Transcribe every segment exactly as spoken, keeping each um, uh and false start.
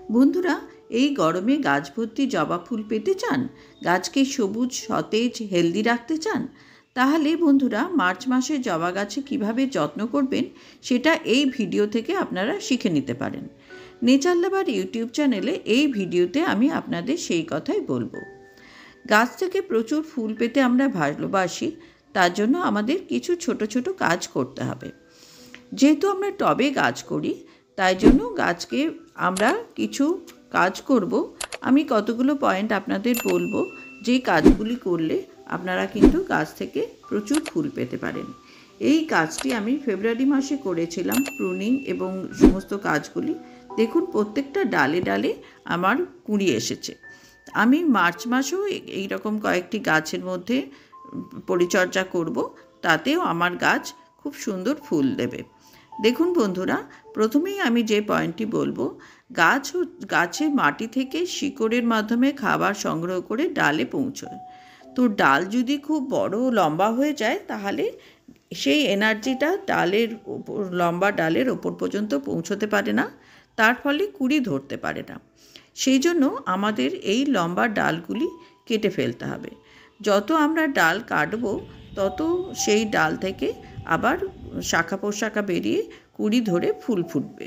বন্ধুরা, এই গরমে গাছ ভর্তি জবা ফুল পেতে চান, গাছকে সবুজ সতেজ হেলদি রাখতে চান, তাহলে বন্ধুরা মার্চ মাসে জবা গাছে কীভাবে যত্ন করবেন সেটা এই ভিডিও থেকে আপনারা শিখে নিতে পারেন। নেচার লাভার ইউটিউব চ্যানেলে এই ভিডিওতে আমি আপনাদের সেই কথাই বলবো। গাছ থেকে প্রচুর ফুল পেতে আমরা ভালোবাসি, তার জন্য আমাদের কিছু ছোট ছোট কাজ করতে হবে। যেহেতু আমরা টবে গাছ করি, তাই জন্য গাছকে আমরা কিছু কাজ করব। আমি কতগুলো পয়েন্ট আপনাদের বলবো, যেই কাজগুলি করলে আপনারা কিন্তু গাছ থেকে প্রচুর ফুল পেতে পারেন। এই কাজটি আমি ফেব্রুয়ারি মাসে করেছিলাম, প্রুনিং এবং সমস্ত কাজগুলি। দেখুন, প্রত্যেকটা ডালে ডালে আমার কুঁড়ি এসেছে। আমি মার্চ মাসেও এই রকম কয়েকটি গাছের মধ্যে পরিচর্যা করব, তাতেও আমার গাছ খুব সুন্দর ফুল দেবে। দেখুন বন্ধুরা, প্রথমেই আমি যে পয়েন্টটি বলবো, গাছ গাছে মাটি থেকে শিকড়ের মাধ্যমে খাবার সংগ্রহ করে ডালে পৌঁছয়। তো ডাল যদি খুব বড় লম্বা হয়ে যায়, তাহলে সেই এনার্জিটা ডালের ওপর লম্বা ডালের ওপর পর্যন্ত পৌঁছতে পারে না, তার ফলে কুঁড়ি ধরতে পারে না। সেই জন্য আমাদের এই লম্বা ডালগুলি কেটে ফেলতে হবে। যত আমরা ডাল কাটবো, তত সেই ডাল থেকে আবার শাখা প্রশাখা বেরিয়ে কুঁড়ি ধরে ফুল ফুটবে।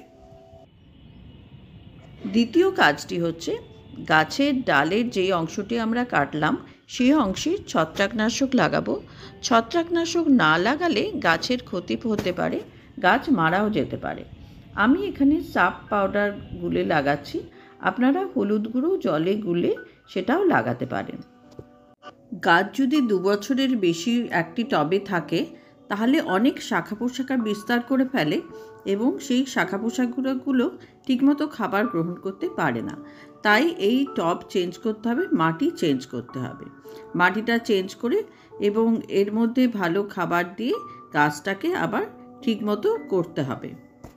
দ্বিতীয় কাজটি হচ্ছে, গাছের ডালের যেই অংশটি আমরা কাটলাম সেই অংশে ছত্রাকনাশক লাগাবো। ছত্রাকনাশক না লাগালে গাছের ক্ষতি হতে পারে, গাছ মারাও যেতে পারে। আমি এখানে সাপ পাউডার গুলে লাগাচ্ছি, আপনারা হলুদ গুঁড়ো জলে গুলে সেটাও লাগাতে পারেন। গাছ যদি দু বছরের বেশি একটি টবে থাকে, তাহলে অনেক শাখা প্রশাখা বিস্তার করে ফেলে এবং সেই শাখা প্রশাখাগুলো ঠিকমতো খাবার গ্রহণ করতে পারে না। তাই এই টব চেঞ্জ করতে হবে, মাটি চেঞ্জ করতে হবে। মাটিটা চেঞ্জ করে এবং এর মধ্যে ভালো খাবার দিয়ে গাছটাকে আবার ঠিকমতো করতে হবে।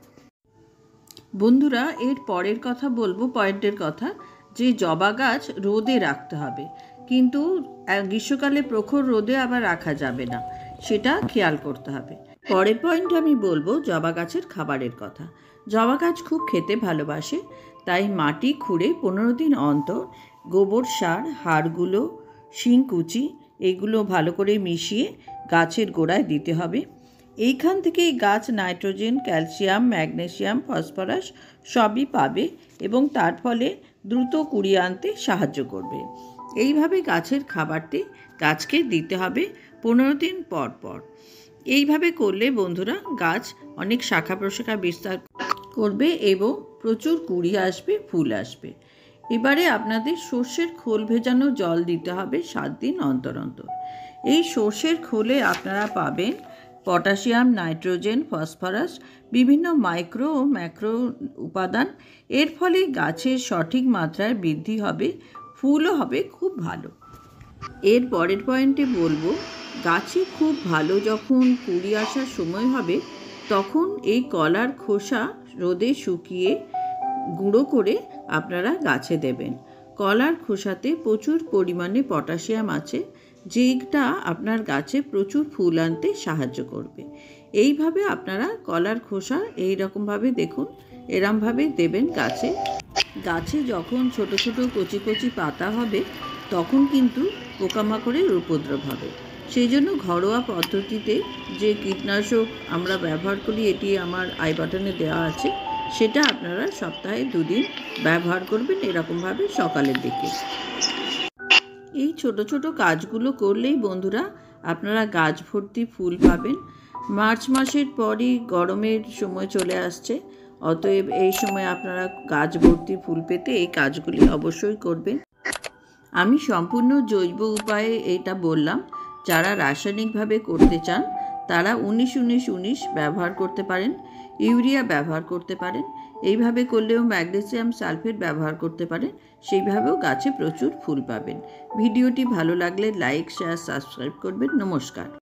বন্ধুরা, এর পরের কথা বলবো, পয়েন্টের কথা, যে জবা গাছ রোদে রাখতে হবে, কিন্তু গ্রীষ্মকালে প্রখর রোদে আবার রাখা যাবে না, সেটা খেয়াল করতে হবে। পরের পয়েন্ট আমি বলবো জবা গাছের খাবারের কথা। জবা গাছ খুব খেতে ভালোবাসে, তাই মাটি খুঁড়ে পনেরো দিন অন্তর গোবর সার, হাড়গুলো, শিংকুচি এগুলো ভালো করে মিশিয়ে গাছের গোড়ায় দিতে হবে। এইখান থেকে গাছ নাইট্রোজেন, ক্যালসিয়াম, ম্যাগনেসিয়াম, ফসফরাস সবই পাবে এবং তার ফলে দ্রুত কুঁড়ি আনতে সাহায্য করবে। এইভাবে গাছের খাবারটি গাছকে দিতে হবে পনেরো দিন পর পর। এইভাবে করলে বন্ধুরা গাছ অনেক শাখা প্রশাখা বিস্তার করবে এবং প্রচুর কুঁড়ি আসবে, ফুল আসবে। এবারে আপনাদের সর্ষের খোল ভেজানো জল দিতে হবে সাত দিন অন্তর অন্তর। এই সর্ষের খোলে আপনারা পাবেন পটাশিয়াম, নাইট্রোজেন, ফসফরাস, বিভিন্ন মাইক্রো ও ম্যাক্রো উপাদান। এর ফলে গাছের সঠিক মাত্রায় বৃদ্ধি হবে, ফুলও হবে খুব ভালো। এর পরের পয়েন্টে বলবো, গাছে খুব ভালো যখন কুঁড়ি আসার সময় হবে, তখন এই কলার খোসা রোদে শুকিয়ে গুঁড়ো করে আপনারা গাছে দেবেন। কলার খোসাতে প্রচুর পরিমাণে পটাশিয়াম আছে, যেটা আপনার গাছে প্রচুর ফুল আনতে সাহায্য করবে। এইভাবে আপনারা কলার খোসা এই রকমভাবে দেখুন, এরমভাবে দেবেন গাছে। গাছে যখন ছোট ছোট কচি কচি পাতা হবে, তখন কিন্তু পোকামাকড়ের উপদ্রব হবে। সেই জন্য ঘরোয়া পদ্ধতিতে যে কীটনাশক আমরা ব্যবহার করি, এটি আমার আই বাটনে দেওয়া আছে, সেটা আপনারা সপ্তাহে দুদিন ব্যবহার করবেন, এরকমভাবে সকালের দিকে। এই ছোট ছোট কাজগুলো করলেই বন্ধুরা আপনারা গাছ ভর্তি ফুল পাবেন। মার্চ মাসের পরই গরমের সময় চলে আসছে, অতএব এই সময় আপনারা গাছ ভর্তি ফুল পেতে এই কাজগুলি অবশ্যই করবেন। আমি সম্পূর্ণ জৈব উপায়ে এটা বললাম। যারা রাসায়নিকভাবে করতে চান, তারা উনিশ উনিশ উনিশ ব্যবহার করতে পারেন, ইউরিয়া ব্যবহার করতে পারেন। এইভাবে করলেও ম্যাগনেসিয়াম সালফেট ব্যবহার করতে পারেন, সেইভাবেও গাছে প্রচুর ফুল পাবেন। ভিডিওটি ভালো লাগলে লাইক, শেয়ার, সাবস্ক্রাইব করবেন। নমস্কার।